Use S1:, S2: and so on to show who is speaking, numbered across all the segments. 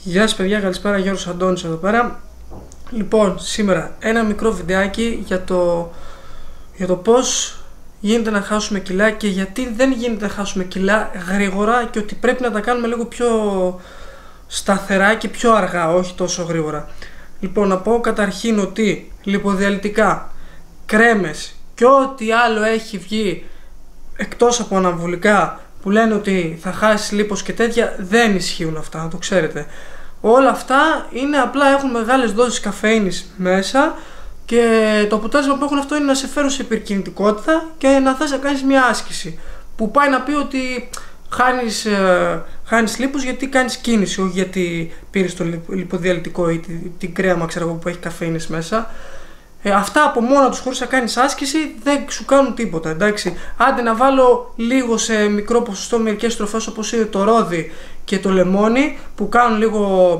S1: Γεια σας παιδιά, καλησπέρα, Γιώργος Αντώνης εδώ πέρα. Λοιπόν, σήμερα ένα μικρό βιντεάκι για το πώς γίνεται να χάσουμε κιλά και γιατί δεν γίνεται να χάσουμε κιλά γρήγορα και ότι πρέπει να τα κάνουμε λίγο πιο σταθερά και πιο αργά, όχι τόσο γρήγορα. Λοιπόν, να πω καταρχήν ότι λιποδιαλυτικά, κρέμες και ό,τι άλλο έχει βγει εκτός από αναβολικά που λένε ότι θα χάσει λίπος και τέτοια, δεν ισχύουν αυτά, να το ξέρετε. Όλα αυτά είναι απλά, έχουν μεγάλες δόσεις καφεΐνης μέσα και το αποτέλεσμα που έχουν αυτό είναι να σε φέρουν σε υπερκινητικότητα και να θες να κάνεις μια άσκηση που πάει να πει ότι χάνεις λίπος γιατί κάνεις κίνηση, όχι γιατί πήρες το λιποδιαλυτικό ή την κρέμα που έχει καφεΐνης μέσα. Αυτά από μόνα τους χωρίς να κάνεις άσκηση δεν σου κάνουν τίποτα, εντάξει. Άντε να βάλω λίγο σε μικρό ποσοστό μερικές τροφές όπως είναι το ρόδι και το λεμόνι που κάνουν λίγο,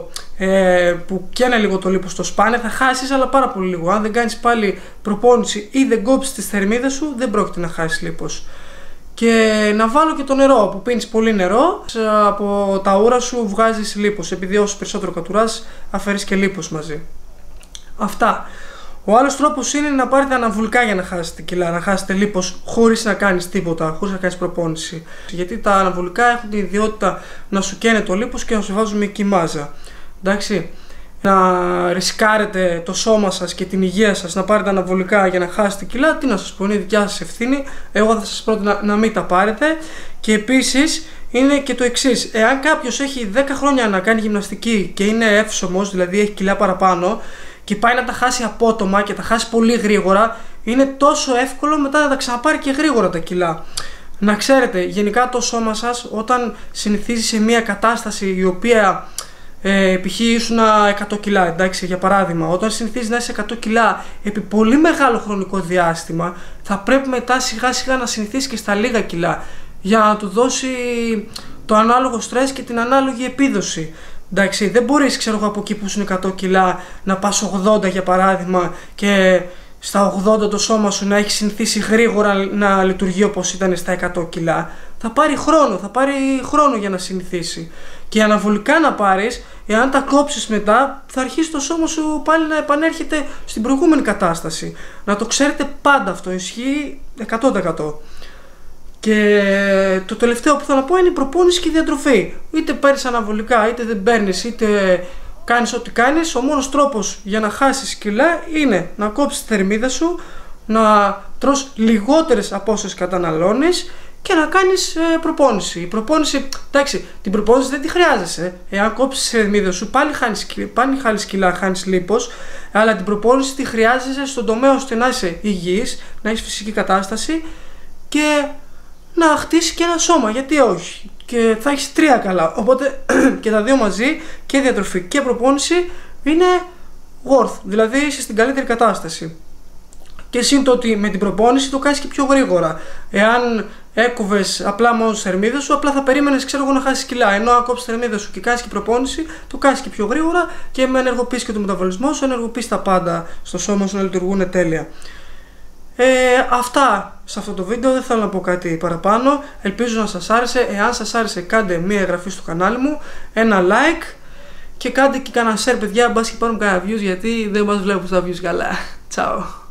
S1: που καίνε λίγο το λίπος στο σπάνε, θα χάσεις αλλά πάρα πολύ λίγο. Αν δεν κάνεις πάλι προπόνηση ή δεν κόψεις τις θερμίδες σου, δεν πρόκειται να χάσεις λίπος. Και να βάλω και το νερό, που πίνεις πολύ νερό, από τα ούρα σου βγάζεις λίπος, επειδή όσο περισσότερο κατουράς αφαιρείς και λίπος μαζί. Αυτά. Ο άλλος τρόπος είναι να πάρετε αναβολικά για να χάσετε κιλά, να χάσετε λίπος χωρίς να κάνεις τίποτα, χωρίς να κάνεις προπόνηση. Γιατί τα αναβολικά έχουν την ιδιότητα να σου καίνε το λίπος και να σου βάζουν εκεί μάζα. Εντάξει, να ρισκάρετε το σώμα σας και την υγεία σας να πάρετε αναβολικά για να χάσετε κιλά, τι να σας πω, είναι δικιά σας ευθύνη. Εγώ θα σας πρότεινα να μην τα πάρετε. Και επίσης είναι και το εξής: εάν κάποιος έχει 10 χρόνια να κάνει γυμναστική και είναι εύσωμος, δηλαδή έχει κιλά παραπάνω, και πάει να τα χάσει απότομα και τα χάσει πολύ γρήγορα, είναι τόσο εύκολο μετά να τα ξαναπάρει και γρήγορα τα κιλά. Να ξέρετε, γενικά το σώμα σας όταν συνηθίζει σε μια κατάσταση η οποία π.χ. ήσουν 100 κιλά, εντάξει, για παράδειγμα, όταν συνηθίζει να είσαι 100 κιλά επί πολύ μεγάλο χρονικό διάστημα, θα πρέπει μετά σιγά σιγά να συνηθίσει και στα λίγα κιλά για να του δώσει το ανάλογο στρες και την ανάλογη επίδοση. Εντάξει, δεν μπορείς, ξέρω εγώ, από εκεί που είναι 100 κιλά να πας 80 για παράδειγμα και στα 80 το σώμα σου να έχει συνηθίσει γρήγορα να λειτουργεί όπως ήταν στα 100 κιλά. Θα πάρει χρόνο για να συνηθίσει. Και αναβολικά να πάρεις, εάν τα κόψεις μετά, θα αρχίσει το σώμα σου πάλι να επανέρχεται στην προηγούμενη κατάσταση. Να το ξέρετε πάντα αυτό, ισχύει 100%. Και το τελευταίο που θέλω να πω είναι η προπόνηση και η διατροφή. Είτε παίρνεις αναβολικά, είτε δεν παίρνεις, είτε κάνεις ό,τι κάνεις, ο μόνος τρόπος για να χάσεις κιλά είναι να κόψεις τη θερμίδα σου, να τρως λιγότερες από όσες καταναλώνεις και να κάνεις προπόνηση. Η προπόνηση, εντάξει, την προπόνηση δεν τη χρειάζεσαι. Εάν κόψεις τη θερμίδα σου, πάλι χάνεις κιλά, χάνεις λίπος, αλλά την προπόνηση τη χρειάζεσαι στον τομέα ώστε να είσαι υγιής, να έχεις φυσική κατάσταση και να χτίσει και ένα σώμα, γιατί όχι, και θα έχεις τρία καλά, οπότε και τα δύο μαζί, και διατροφή και προπόνηση, είναι worth, δηλαδή είσαι στην καλύτερη κατάσταση. Και σύν το ότι με την προπόνηση το κάνεις και πιο γρήγορα. Εάν έκοβες απλά μόνο τις θερμίδες σου, απλά θα περίμενες, ξέρω εγώ, να χάσεις κιλά, ενώ αν κόψεις τις θερμίδες σου και κάνεις και προπόνηση, το κάνεις και πιο γρήγορα και με ενεργοποιείς και το μεταβολισμό σου, ενεργοποιείς τα πάντα στο σώμα σου να λειτουργούν τέλεια. Αυτά σε αυτό το βίντεο, δεν θέλω να πω κάτι παραπάνω. Ελπίζω να σας άρεσε. Εάν σας άρεσε, κάντε μία εγγραφή στο κανάλι μου, ένα like και κάντε και κανένα share, παιδιά, μπας και πάρουμε κανένα views, γιατί δεν μας βλέπουν στα views καλά. Ciao.